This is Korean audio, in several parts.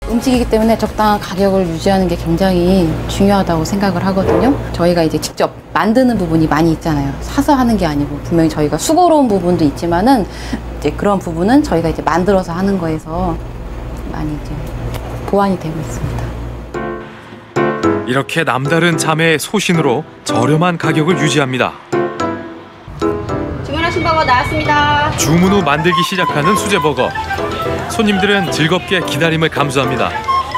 음식이기 때문에 적당한 가격을 유지하는 게 굉장히 중요하다고 생각을 하거든요. 저희가 이제 직접 만드는 부분이 많이 있잖아요. 사서 하는 게 아니고 분명히 저희가 수고로운 부분도 있지만은 이제 그런 부분은 저희가 이제 만들어서 하는 거에서 많이 이제 보완이 되고 있습니다. 이렇게 남다른 자매의 소신으로 저렴한 가격을 유지합니다. 주문하신 버거 나왔습니다. 주문 후 만들기 시작하는 수제버거. 손님들은 즐겁게 기다림을 감수합니다.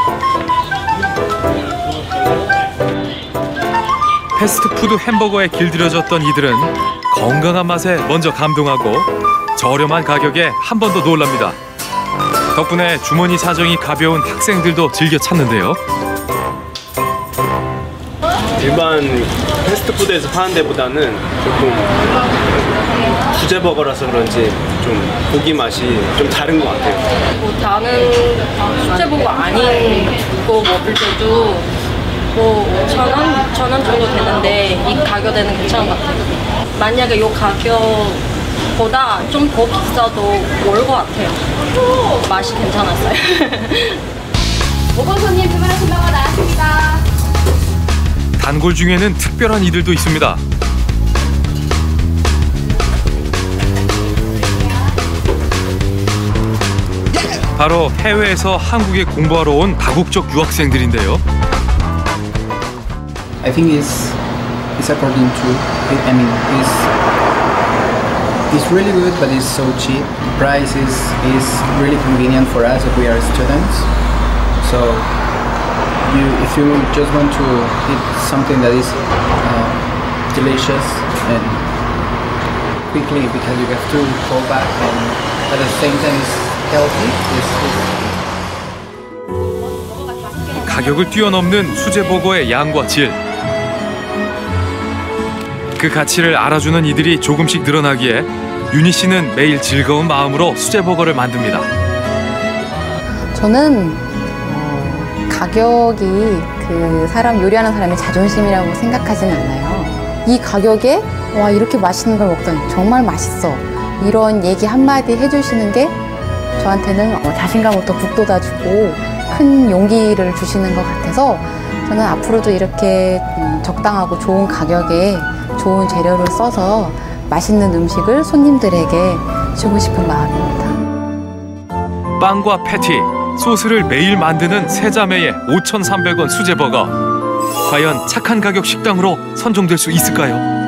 패스트푸드 햄버거에 길들여졌던 이들은 건강한 맛에 먼저 감동하고 저렴한 가격에 한 번 더 놀랍니다. 덕분에 주머니 사정이 가벼운 학생들도 즐겨 찾는데요. 일반 패스트푸드에서 파는 데보다는 조금 수제버거라서 그런지 좀 고기 맛이 좀 다른 것 같아요. 뭐 다른 수제버거 아닌 거 먹을 때도 뭐 5,000원 정도 되는데 이 가격에는 괜찮은 것 같아요. 만약에 이 가격보다 좀 더 비싸도 올 것 같아요. 맛이 괜찮았어요. 5번 손님 주문하신 버거 나왔습니다. 단골 중에는 특별한 이들도 있습니다. 바로 해외에서 한국에 공부하러 온 다국적 유학생들인데요. I think it's according to it. I mean, it's really good, but it's so cheap. The price is really convenient for us if we are students. So if you just want to eat something that is delicious and quickly, because you have to go back and at the same time it's healthy. 가격을 뛰어넘는 수제버거의 양과 질. 그 가치를 알아주는 이들이 조금씩 늘어나기에 윤희 씨는 매일 즐거운 마음으로 수제버거를 만듭니다. 저는 가격이 그 사람 요리하는 사람의 자존심이라고 생각하지는 않아요. 이 가격에 와 이렇게 맛있는 걸 먹다니 정말 맛있어. 이런 얘기 한마디 해주시는 게 저한테는 자신감을 더 북돋아주고 큰 용기를 주시는 것 같아서 저는 앞으로도 이렇게 적당하고 좋은 가격에 좋은 재료를 써서 맛있는 음식을 손님들에게 주고 싶은 마음입니다. 빵과 패티, 소스를 매일 만드는 세 자매의 5,300원 수제버거. 과연 착한 가격 식당으로 선정될 수 있을까요?